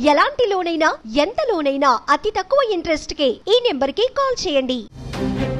ఎలాంటి లోనైనా ఎంత లోనైనా అతి తక్కువ ఇంట్రెస్ట్ కే ఈ నెంబర్ కి కాల్ చేయండి.